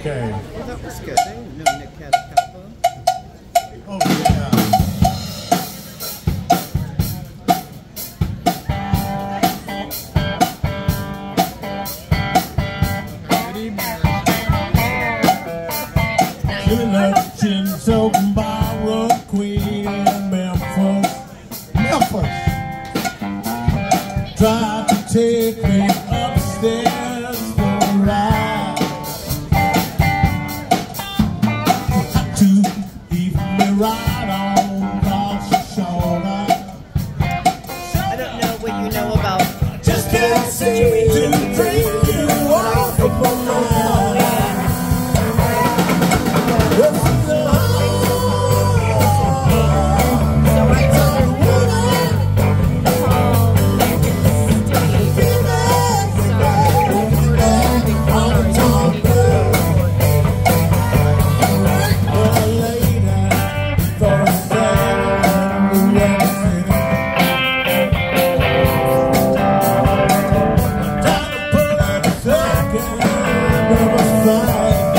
Okay. Well, that was good. I didn't know Nick had a cowboy. Oh, yeah. So tomorrow, Queen in Memphis, tried to take me upstairs for a ride, to even me right on across the shoulder. I don't know what you know about Just can't seem to bring you off of my mind. Never find